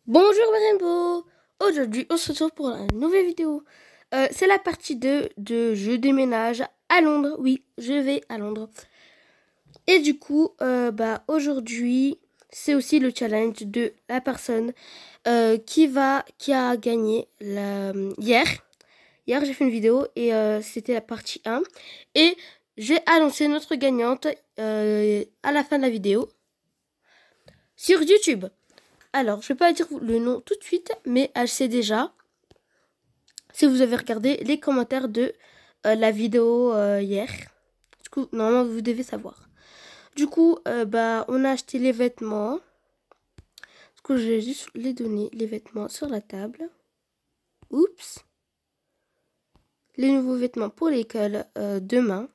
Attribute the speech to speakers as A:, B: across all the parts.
A: Bonjour Rainbow. Aujourd'hui on se retrouve pour une nouvelle vidéo. C'est la partie 2 de Je déménage à Londres. Oui, je vais à Londres. Et du coup, aujourd'hui, c'est aussi le challenge de la personne qui a gagné hier. Hier, j'ai fait une vidéo et c'était la partie 1. Et j'ai annoncé notre gagnante à la fin de la vidéo sur YouTube. Alors, je ne vais pas dire le nom tout de suite, mais elle sait déjà. Si vous avez regardé les commentaires de la vidéo hier. Du coup, normalement, vous devez savoir. Du coup, on a acheté les vêtements. Du coup, je vais juste les donner, les vêtements, sur la table. Oups. Les nouveaux vêtements pour l'école demain.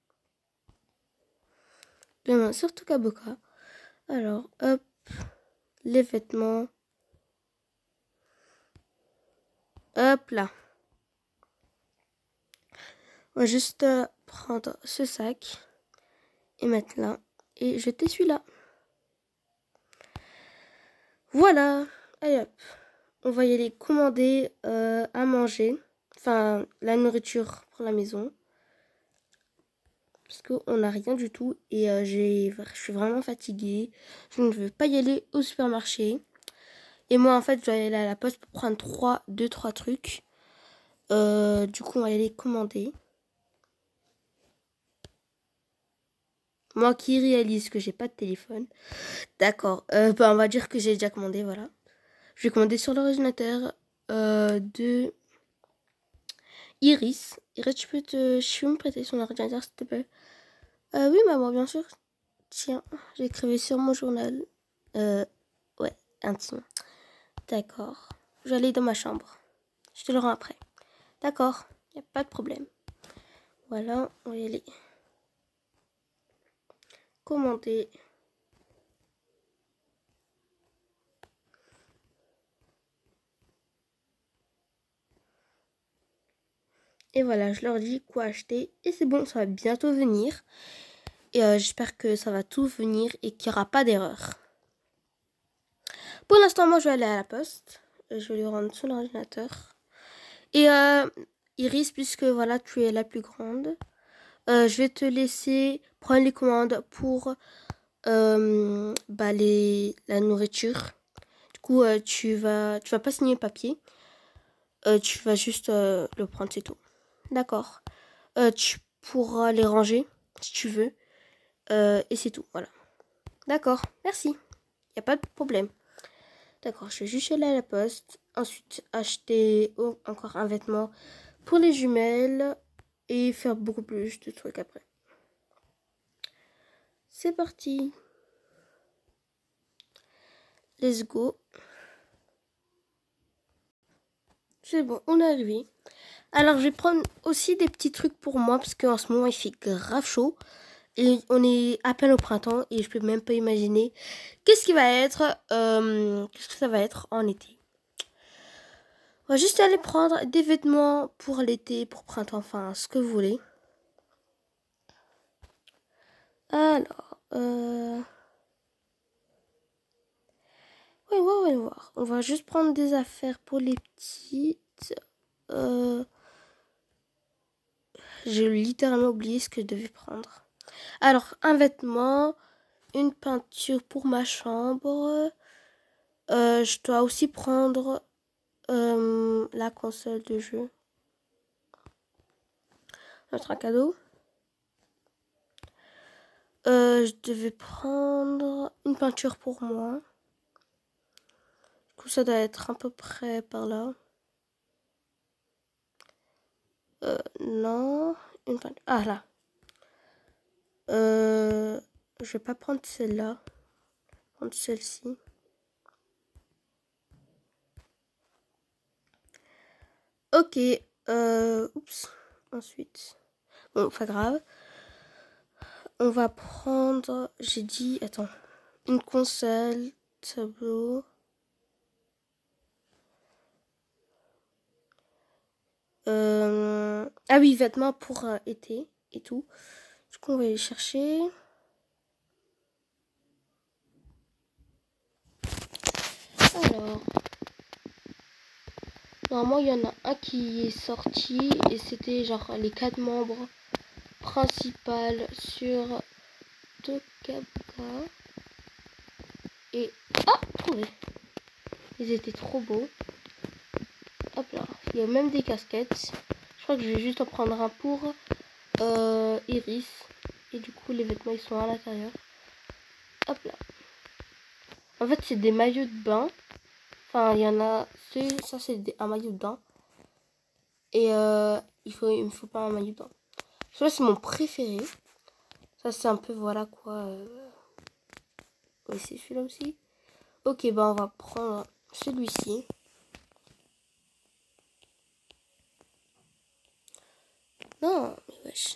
A: Demain sur Tokaboka. Alors, hop. Les vêtements. Hop là. On va juste prendre ce sac et mettre là. Et jeter celui-là. Voilà. Allez hop. On va y aller commander à manger. Enfin, la nourriture pour la maison. Parce qu'on n'a rien du tout. Et je suis vraiment fatiguée. Je ne veux pas y aller au supermarché. Et moi, en fait, je dois aller à la poste pour prendre 2-3 trucs. Du coup, on va y aller commander. Moi qui réalise que j'ai pas de téléphone. D'accord. On va dire que j'ai déjà commandé, voilà. Je vais commander sur l'ordinateur de Iris. Iris, je peux me prêter son ordinateur, s'il te plaît? Oui, maman, bien sûr. Tiens, j'ai écrit sur mon journal. Ouais, intime. D'accord. Je vais aller dans ma chambre. Je te le rends après. D'accord, il n'y a pas de problème. Voilà, on va y aller. Commander. Et voilà, je leur dis quoi acheter. Et c'est bon, ça va bientôt venir. Et j'espère que ça va tout venir et qu'il n'y aura pas d'erreur. Pour l'instant, moi, je vais aller à la poste. Je vais lui rendre son ordinateur. Et Iris, puisque voilà, tu es la plus grande, je vais te laisser prendre les commandes pour la nourriture. Du coup, tu vas pas signer le papier. Tu vas juste le prendre, c'est tout. D'accord. Tu pourras les ranger si tu veux. Et c'est tout, voilà. D'accord, merci. Il n'y a pas de problème. D'accord, je vais juste aller à la poste. Ensuite, acheter encore un vêtement pour les jumelles. Et faire beaucoup plus de trucs après. C'est parti. Let's go. C'est bon, on est arrivé. Alors, je vais prendre aussi des petits trucs pour moi. Parce qu'en ce moment, il fait grave chaud. Et on est à peine au printemps. Et je peux même pas imaginer qu'est-ce que ça va être en été. On va juste aller prendre des vêtements pour l'été, pour printemps, enfin, ce que vous voulez. Alors, ouais, voir. On va juste prendre des affaires pour les petites. J'ai littéralement oublié ce que je devais prendre. Alors, un vêtement, une peinture pour ma chambre. Je dois aussi prendre la console de jeu. Notre cadeau. Je devais prendre une peinture pour moi. Du coup, ça doit être à peu près par là. Non. Une peinture. Ah, là. Je vais pas prendre celle-là. Je vais prendre celle-ci. Ok. Oups. Ensuite. Bon, pas grave. On va prendre... J'ai dit... Attends. Une console. Tableau. Ah oui, vêtements pour été et tout. Du coup, on va aller chercher. Alors, Normalement, il y en a un qui est sorti et c'était genre les 4 membres principaux sur Tokaboka. Et... Ah, trouvé. Ils étaient trop beaux. Hop là. Il y a même des casquettes. Je crois que je vais juste en prendre un pour Iris. Et du coup, les vêtements, ils sont à l'intérieur. Hop là. En fait, c'est des maillots de bain. Enfin, il y en a... Ça, c'est un maillot de bain. Et il me faut pas un maillot de bain. Celui-là, c'est mon préféré. Ça, c'est un peu, voilà quoi. Oui, c'est celui-là aussi. Ok, bah on va prendre celui-ci. Non, mais wesh.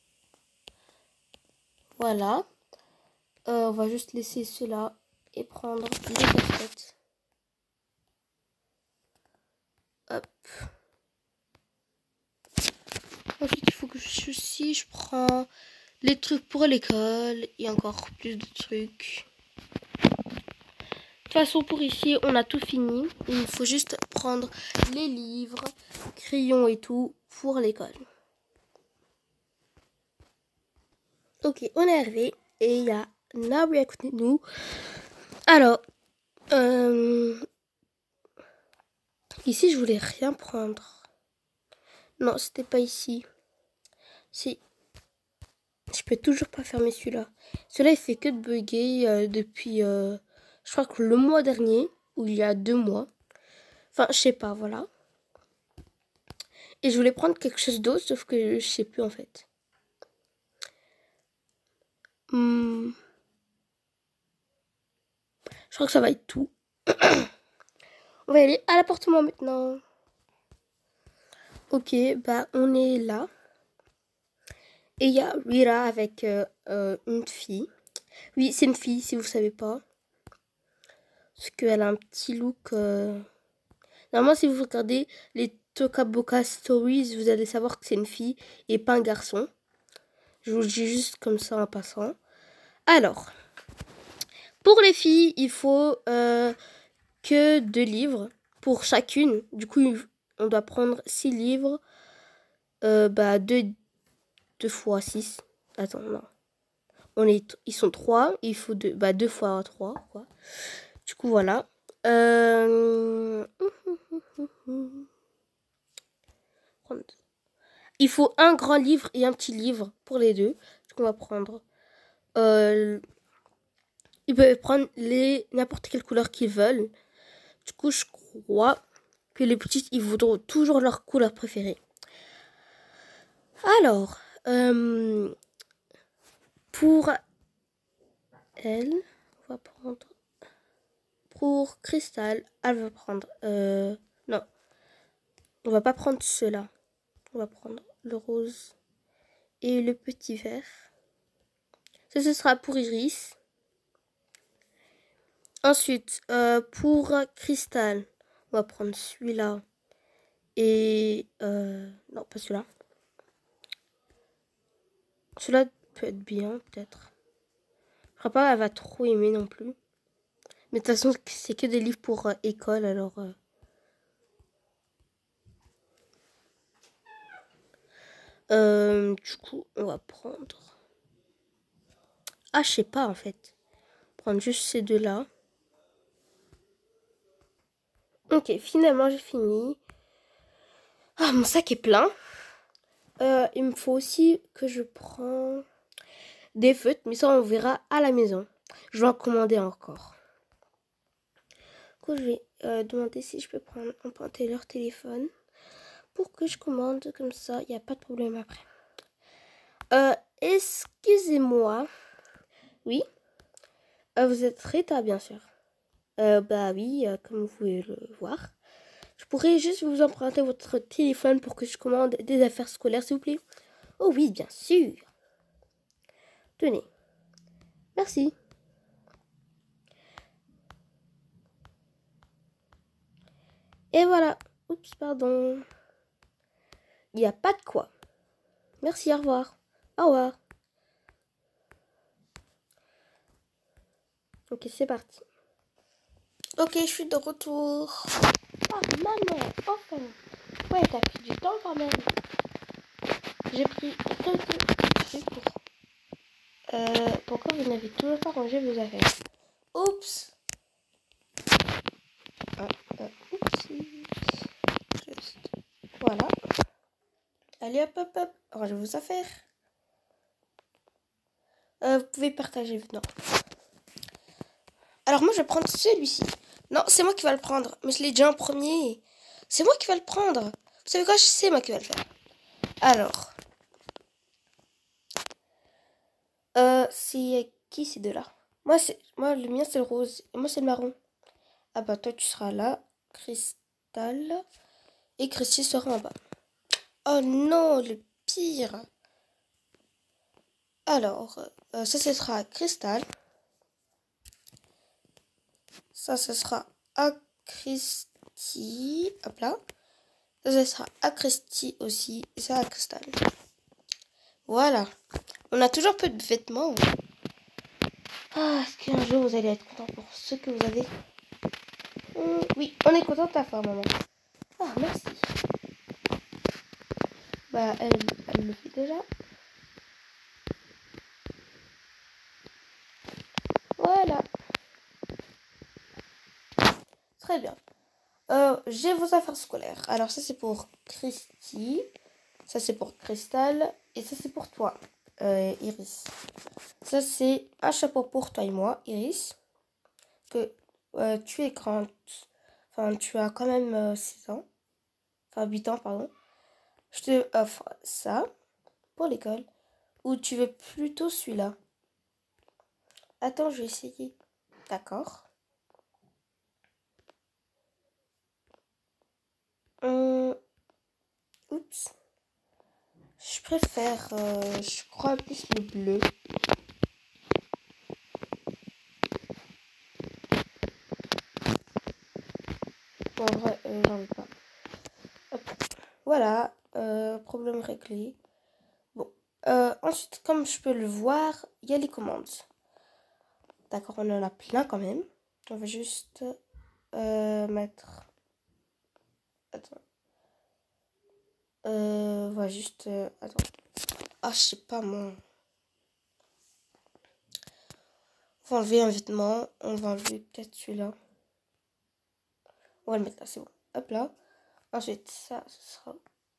A: Voilà. On va juste laisser cela et prendre les casquettes. Hop. Ensuite, il faut que je prends les trucs pour l'école et encore plus de trucs. De toute façon, pour ici, on a tout fini. Il faut juste prendre les livres, crayons et tout pour l'école. Ok, on est arrivé et il y a Nabri à côté de nous. Alors, ici, je voulais rien prendre. Non, c'était pas ici. Si. Je peux toujours pas fermer celui-là. Celui-là, il fait que de bugger depuis, je crois que le mois dernier, ou il y a 2 mois. Enfin, je sais pas, voilà. Et je voulais prendre quelque chose d'autre, sauf que je sais plus en fait. Je crois que ça va être tout. On va aller à l'appartement maintenant. Ok, bah on est là. Et il y a Rira avec une fille. Oui, c'est une fille, si vous savez pas. Parce qu'elle a un petit look... Normalement, si vous regardez les Tokaboka Stories, vous allez savoir que c'est une fille et pas un garçon. Je vous le dis juste comme ça en passant. Alors, pour les filles, il faut que 2 livres pour chacune. Du coup, on doit prendre 6 livres. 2 fois 6. Attends, non. Ils sont 3. Il faut 2 fois 3, quoi. Du coup, voilà. Il faut un grand livre et un petit livre pour les deux. Du coup, on va prendre... ils peuvent prendre n'importe quelle couleur qu'ils veulent. Du coup, je crois que les petites, ils voudront toujours leur couleur préférée. Alors, pour elle, on va prendre... Pour Cristal, elle va prendre... non, on va pas prendre cela. On va prendre le rose et le petit vert. Ça, ce sera pour Iris. Ensuite, pour Cristal, on va prendre celui-là. Et... non, pas celui-là. Celui-là peut être bien, peut-être. Je crois pas qu'elle va trop aimer non plus. Mais de toute façon, c'est que des livres pour école, alors... du coup, on va prendre... Ah, je sais pas, en fait. Prendre juste ces deux-là. Ok, finalement, j'ai fini. Ah, mon sac est plein. Il me faut aussi que je prends des feutres, mais ça, on verra à la maison. Je vais en commander encore. Du coup, je vais demander si je peux emprunter leur téléphone pour que je commande comme ça. Il n'y a pas de problème après. Excusez-moi. Oui. Vous êtes Rita, bien sûr. Bah oui, comme vous pouvez le voir. Je pourrais juste vous emprunter votre téléphone pour que je commande des affaires scolaires, s'il vous plaît. Oh oui, bien sûr. Tenez. Merci. Et voilà. Oups, pardon. Il n'y a pas de quoi. Merci, au revoir. Au revoir. Ok, c'est parti. Ok, je suis de retour. Ah, maman, enfin. Ouais, t'as pris du temps quand même. J'ai pris quelques trucs pour... pourquoi vous n'avez toujours pas rangé vos affaires? Oups. Oups. Juste. Voilà. Allez, hop, hop, hop. Rangez vos affaires. Vous pouvez partager maintenant. Alors moi, je vais prendre celui-ci. Non, c'est moi qui va le prendre. Mais je l'ai déjà en premier. C'est moi qui va le prendre. Vous savez quoi? C'est moi qui va le faire. Alors. C'est qui ces deux-là? Moi, le mien, c'est le rose. Et moi, c'est le marron. Ah bah, toi, tu seras là. Cristal. Et Christy sera en bas. Oh non, le pire. Alors, ça, ce sera Cristal. Ça, ce sera à Christy. Hop là. Ça, ce sera à Christy aussi. Et ça, à Cristal. Voilà. On a toujours peu de vêtements. Ah, est-ce qu'un jour, vous allez être content pour ce que vous avez? Oui, on est content de ta femme, maman. Ah, merci. Bah, elle le fait déjà. Voilà. Très bien. J'ai vos affaires scolaires. Alors, ça, c'est pour Christy. Ça, c'est pour Cristal. Et ça, c'est pour toi, Iris. Ça, c'est un chapeau pour toi et moi, Iris. Que tu es grande. Enfin, tu as quand même 6 ans. Enfin, 8 ans, pardon. Je te offre ça pour l'école. Ou tu veux plutôt celui-là? Attends, je vais essayer. D'accord. Oups. Je préfère, je crois, plus le bleu. Bon, en vrai, j'en veux pas. Hop. Voilà, problème réglé. Bon, ensuite, comme je peux le voir, il y a les commandes. D'accord, on en a plein quand même. On va juste mettre... Attends. On va juste... attends. Ah, je sais pas, moi. On va enlever un vêtement. On va enlever peut-être celui-là. On va le mettre là, c'est bon. Hop là. Ensuite, ça, ce sera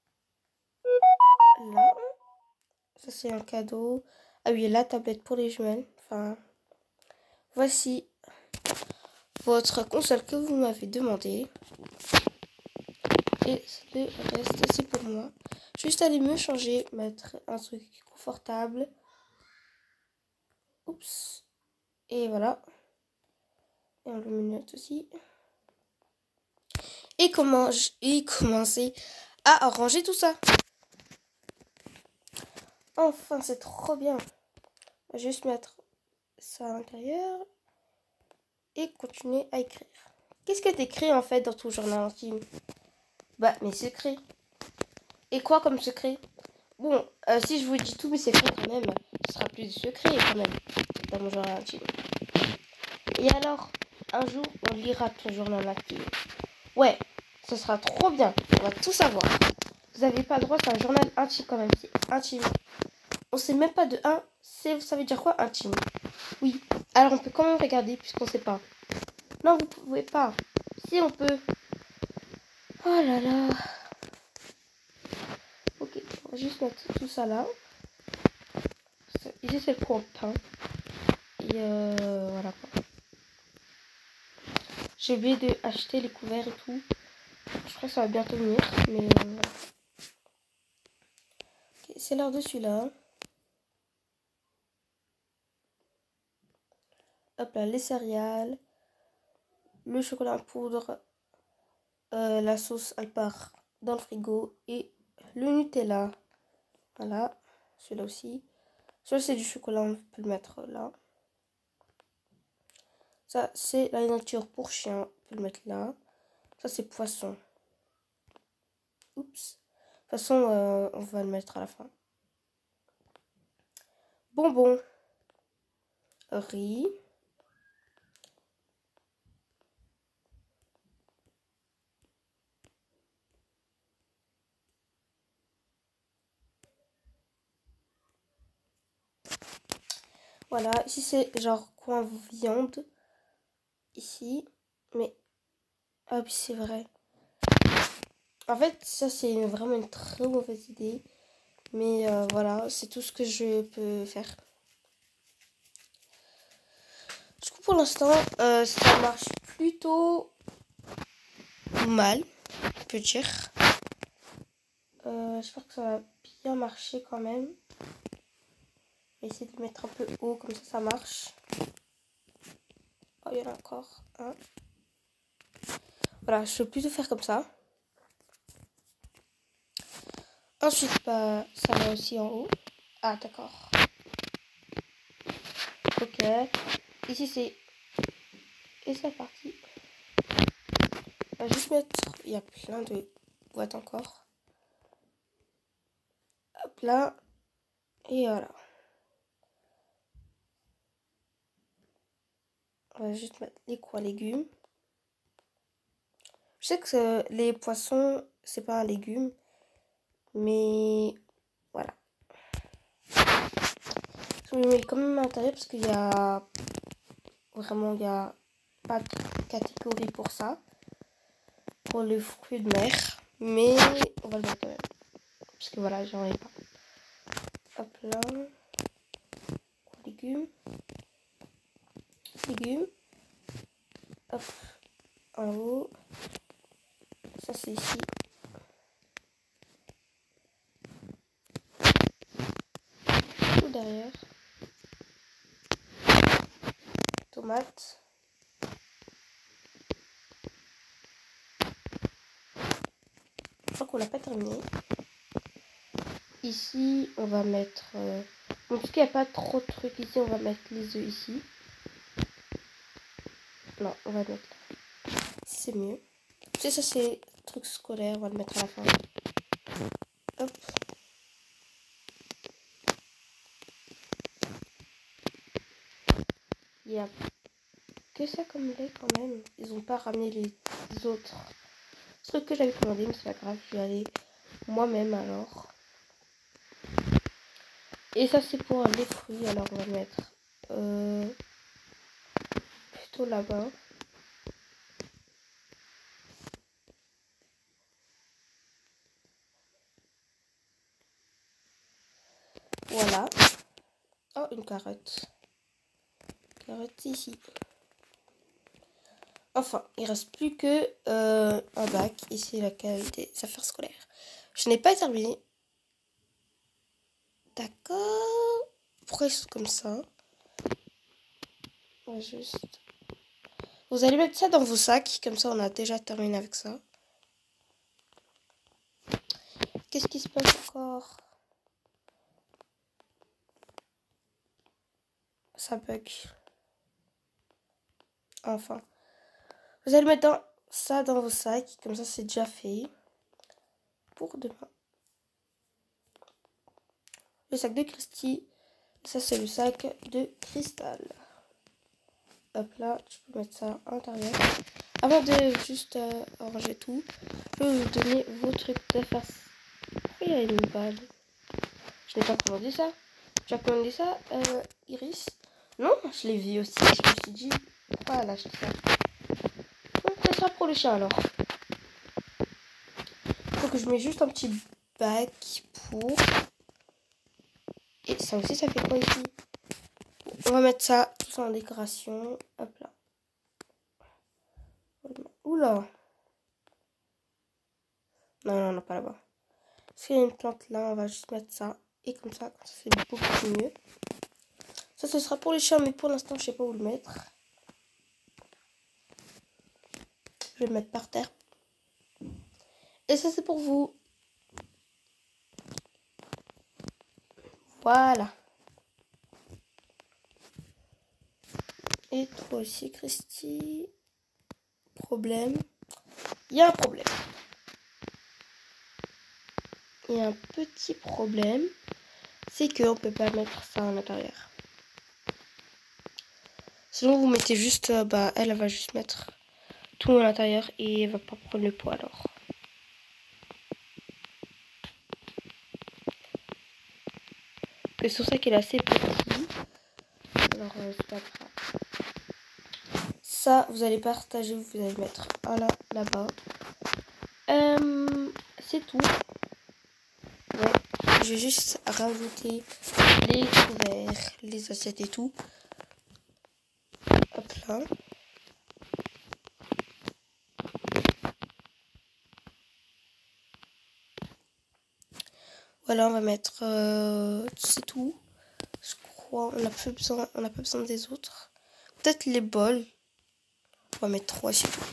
A: là. Ça, c'est un cadeau. Ah oui, la tablette pour les jumelles. Enfin, voici votre console que vous m'avez demandé. Et le reste, c'est pour moi. Juste aller me changer, mettre un truc confortable. Oups. Et voilà. Et on le note aussi. Et commencer à ranger tout ça. Enfin, c'est trop bien. On va juste mettre ça à l'intérieur. Et continuer à écrire. Qu'est-ce que t'écris en fait dans ton journal intime? Bah, mes secrets. Et quoi comme secret? Bon, si je vous dis tous mes secrets quand même, ce sera plus de secrets quand même dans mon journal intime. Et alors, un jour, on lira ton journal intime. Ouais, ce sera trop bien. On va tout savoir. Vous n'avez pas le droit, c'est un journal intime quand même. C'est intime. On sait même pas de 1. Ça veut dire quoi intime? Oui. Alors on peut quand même regarder puisqu'on sait pas. Non, vous pouvez pas. Si on peut. Oh là là. Ok, on va juste mettre tout ça là. Ici c'est le coin. Et voilà quoi. J'ai oublié d'acheter les couverts et tout. Je crois que ça va bientôt venir. Mais okay, c'est l'heure de celui-là. Hop là, les céréales. Le chocolat en poudre. La sauce elle part dans le frigo. Et le Nutella. Voilà. Celui-là aussi. Celui-là c'est du chocolat, on peut le mettre là. Ça c'est la nourriture pour chien. On peut le mettre là. Ça c'est poisson. Oups. De toute façon, on va le mettre à la fin. Bonbons. Riz. Voilà, ici c'est genre coin viande. Ici, mais... Ah oui, c'est vrai. En fait, ça c'est vraiment une très mauvaise idée. Mais voilà, c'est tout ce que je peux faire. Du coup, pour l'instant, ça marche plutôt mal, on peut dire. J'espère que ça va bien marcher quand même. Je vais essayer de le mettre un peu haut, comme ça marche. Oh, il y en a encore un. Voilà, je peux plutôt faire comme ça. Ensuite, bah, ça va aussi en haut. Ah, d'accord. Ok. Ici, c'est... Et c'est parti. On va juste mettre... Il y a plein de boîtes encore. Hop là. Et voilà. On va juste mettre les quoi légumes. Je sais que les poissons, c'est pas un légume. Mais voilà. Je le mets quand même à l'intérieur parce qu'il y a... Vraiment, il n'y a pas de catégorie pour ça. Pour les fruits de mer. Mais on va le mettre quand même. Parce que voilà, j'en ai pas. Hop là. Légumes. Légumes. Hop. En haut. Ça c'est ici. Tout derrière. Tomates. Je crois qu'on l'a pas terminé. Ici, on va mettre... Bon, puisqu'il n'y a pas trop de trucs ici, on va mettre les œufs ici. Non, on va le mettre là. C'est mieux. Tu sais, ça c'est truc scolaire, on va le mettre à la fin. Hop. Il y a que ça comme lait quand même. Ils ont pas ramené les autres trucs que j'avais commandé, mais c'est pas grave, je vais aller moi-même alors. Et ça c'est pour les fruits, alors on va le mettre plutôt là-bas. Voilà. Oh, une carotte. Carotte ici. Enfin, il reste plus que un bac. Ici, la cave des affaires scolaires. Je n'ai pas terminé. D'accord. Pourquoi ils sont comme ça? On va juste... Vous allez mettre ça dans vos sacs. Comme ça, on a déjà terminé avec ça. Qu'est-ce qui se passe encore? Ça bug. Enfin. Vous allez mettre ça dans vos sacs. Comme ça, c'est déjà fait. Pour demain. Le sac de Christy. Ça, c'est le sac de cristal. Hop là, je peux mettre ça à l'intérieur. Avant de juste ranger tout, je vais vous donner vos trucs d'affaires. Pourquoi il y a une balle? Je n'ai pas commandé ça. Tu as commandé ça, Iris? Non, je l'ai vu aussi. Je me suis dit, pourquoi elle a acheté ça? Donc, ça sera pour le chien alors. Donc, je mets juste un petit bac pour... Et ça aussi, ça fait quoi ici? On va mettre ça tout en décoration. Hop là. Oula. Non, non, non, pas là-bas. S'il y a une plante là, on va juste mettre ça. Et comme ça c'est beaucoup mieux. Ça, ce sera pour les chiens, mais pour l'instant, je sais pas où le mettre. Je vais le mettre par terre. Et ça, c'est pour vous. Voilà. Et toi aussi, Christy. Problème. Il y a un problème. Il y a un petit problème. C'est qu'on peut pas mettre ça à l'intérieur. Sinon, vous mettez juste... bah, elle va juste mettre tout à l'intérieur et elle va pas prendre le poids alors. C'est pour ça qu'elle est assez petite. Alors, c'est pas grave. Ça, vous allez partager, vous allez mettre un là, là-bas. C'est tout. Ouais, je vais juste rajouter les couverts, les assiettes et tout. Hop là. Voilà, on va mettre... c'est tout. Je crois, on n'a pas besoin des autres. Peut-être les bols. On va mettre 3, c'est tout.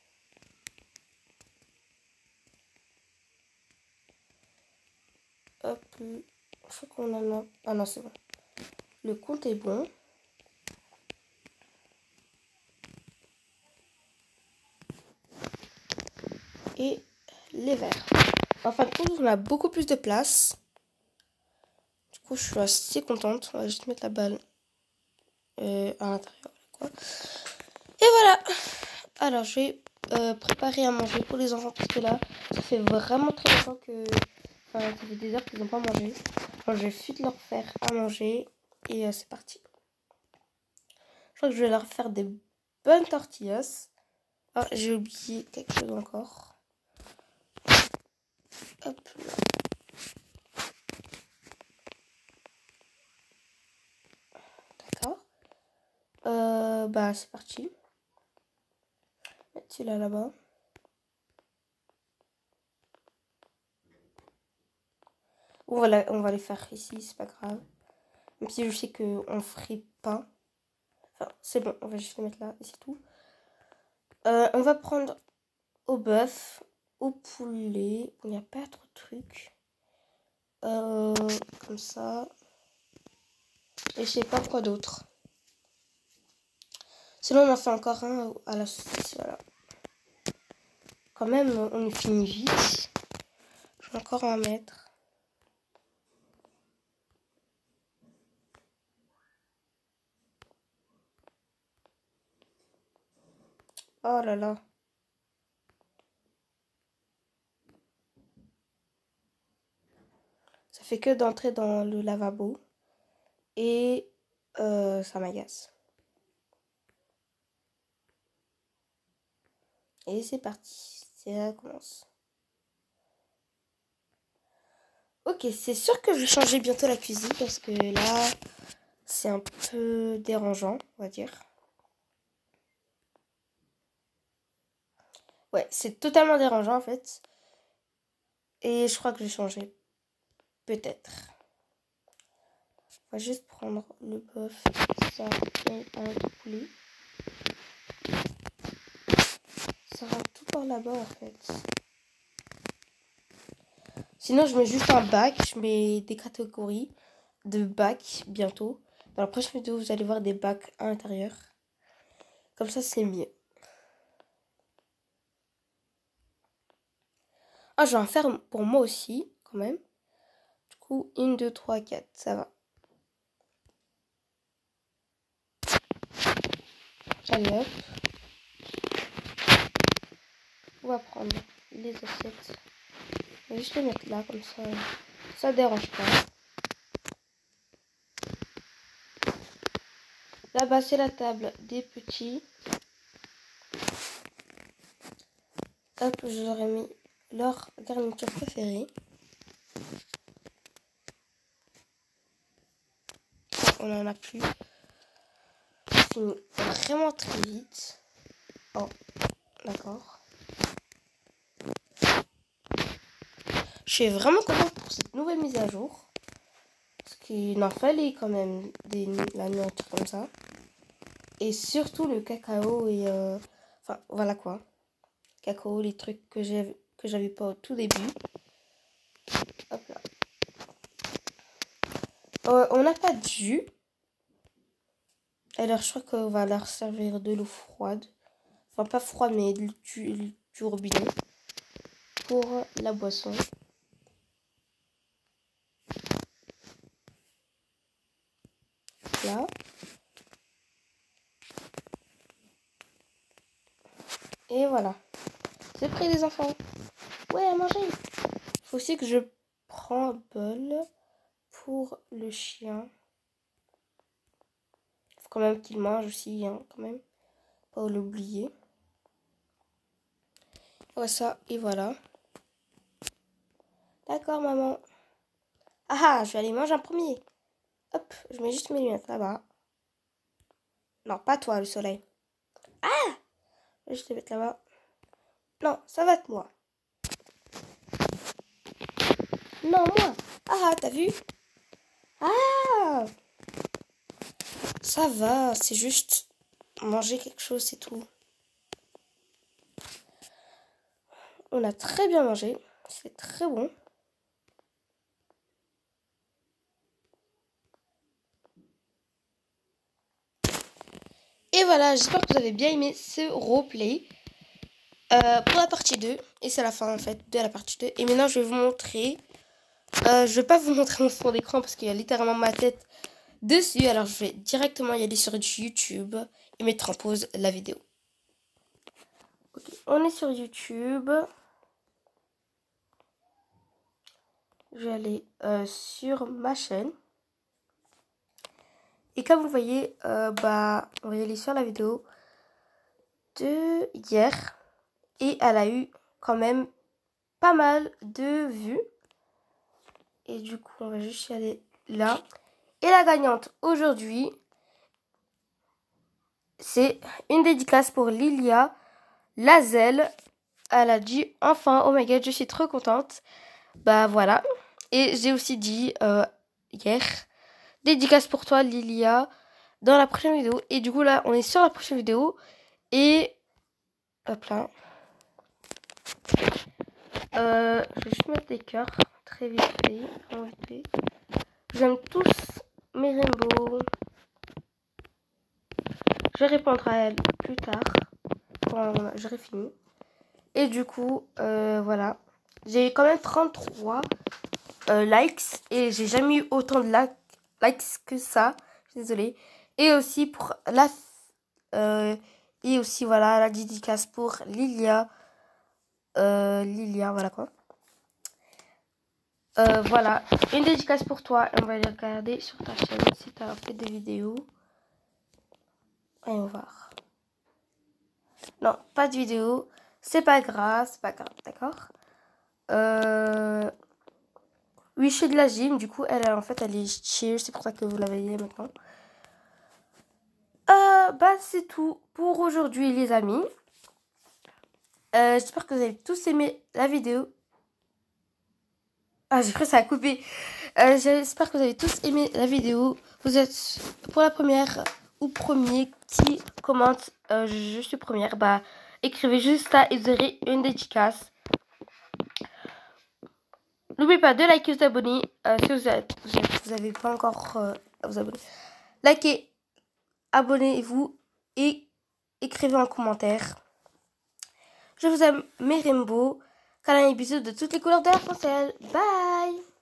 A: Hop, je crois qu'on en a... Ah non, c'est bon. Le compte est bon. Et les verres. En fin de compte, on a beaucoup plus de place. Du coup, je suis assez contente. On va juste mettre la balle à l'intérieur. Quoi. Et voilà. Alors, je vais préparer à manger pour les enfants parce que là, ça fait vraiment très longtemps que... Enfin, ça fait des heures qu'ils n'ont pas mangé. Alors, je vais vite leur faire à manger et c'est parti. Je crois que je vais leur faire des bonnes tortillas. Ah, j'ai oublié quelque chose encore. Hop là. D'accord. Bah, c'est parti. Mettre celui-là là-bas. On va les faire ici, c'est pas grave. Même si je sais qu'on ferait pas. Enfin, c'est bon, on va juste les mettre là et c'est tout. On va prendre au bœuf, au poulet. Il n'y a pas trop de trucs. Comme ça. Et je sais pas quoi d'autre. Sinon, on en fait encore un à la saucisse. Voilà. Quand même, on finit vite. Je vais encore en mettre. Oh là là. Ça fait que d'entrer dans le lavabo. Et ça m'agace. Et c'est parti. Ça commence. Ok, c'est sûr que je vais changer bientôt la cuisine parce que là, c'est un peu dérangeant, on va dire. Ouais, c'est totalement dérangeant en fait. Et je crois que je vais changer. Peut-être. On va juste prendre le bœuf, ça et un poulet. Ça rentre tout par là-bas en fait. Sinon, je mets juste un bac. Je mets des catégories de bacs bientôt. Dans la prochaine vidéo, vous allez voir des bacs à l'intérieur. Comme ça, c'est mieux. Ah, je vais en faire pour moi aussi, quand même. Du coup, 1, 2, 3, 4, ça va. Allez hop. On va prendre les assiettes. Je vais juste les mettre là, comme ça. Ça dérange pas. Là-bas, c'est la table des petits. Hop, je leur ai mis leur garniture préférée. On en a plus. C'est fini vraiment très vite. Oh, d'accord. Je suis vraiment contente pour cette nouvelle mise à jour. Parce qu'il en fallait quand même la nourriture comme ça. Et surtout le cacao et... Enfin, voilà quoi. Cacao, les trucs que j'avais pas au tout début. Hop là. On n'a pas de jus. Alors, je crois qu'on va leur servir de l'eau froide. Enfin, pas froide, mais du robinet. Pour la boisson. Là. Et voilà. C'est prêt les enfants. Ouais, à manger. Faut aussi que je prends un bol pour le chien. quand même qu'il mange aussi, hein, quand même. Pas l'oublier. Voilà ça, et voilà. D'accord, maman. Ah, je vais aller manger en premier. Hop, je mets juste mes lunettes là-bas. Non, pas toi, le soleil. Ah! Je vais juste les mettre là-bas. Non, ça va être moi. Non, moi. Ah, t'as vu? Ah! Ça va, c'est juste manger quelque chose, c'est tout. On a très bien mangé. C'est très bon. Et voilà, j'espère que vous avez bien aimé ce roleplay pour la partie 2. Et c'est la fin en fait de la partie 2. Et maintenant je vais vous montrer. Je vais pas vous montrer mon fond d'écran parce qu'il y a littéralement ma tête dessus. Alors je vais directement y aller sur YouTube et mettre en pause la vidéo. Ok, on est sur YouTube. Je vais aller sur ma chaîne. Et comme vous voyez, on va y aller sur la vidéo de hier. Et elle a eu quand même pas mal de vues. Et du coup, on va juste y aller là. Et la gagnante aujourd'hui, c'est une dédicace pour Lilia Lazel. Elle a dit enfin, oh my god, je suis trop contente. Bah voilà. Et j'ai aussi dit hier, dédicace pour toi Lilia dans la prochaine vidéo. Et du coup là, on est sur la prochaine vidéo. Et hop là. Je vais juste mettre des cœurs très vite fait. J'aime tous mes rainbows. Je vais répondre à elle plus tard quand j'aurai fini. Et du coup, voilà. J'ai quand même 33 likes et j'ai jamais eu autant de likes que ça. Je suis désolée. Et aussi pour et aussi voilà la dédicace pour Lilia. Lilia, voilà quoi. Voilà, une dédicace pour toi. On va les regarder sur ta chaîne si tu as fait des vidéos. Voyons voir. Non, pas de vidéo. C'est pas grave, d'accord. Oui, je fais de la gym. Du coup, elle en fait, elle est chill. C'est pour ça que vous la voyez maintenant. Bah, c'est tout pour aujourd'hui, les amis. J'espère que vous avez tous aimé la vidéo. Ah, j'ai cru que ça a coupé. J'espère que vous avez tous aimé la vidéo. Vous êtes pour la première ou premier qui commente je suis première. Bah, écrivez juste ça et vous aurez une dédicace. N'oubliez pas de liker et de vous abonner si vous n'avez pas encore à vous abonner. Likez, abonnez-vous et écrivez en commentaire. Je vous aime, mes rainbows. Câlins et bisous de toutes les couleurs de l'arc-en-ciel. Bye!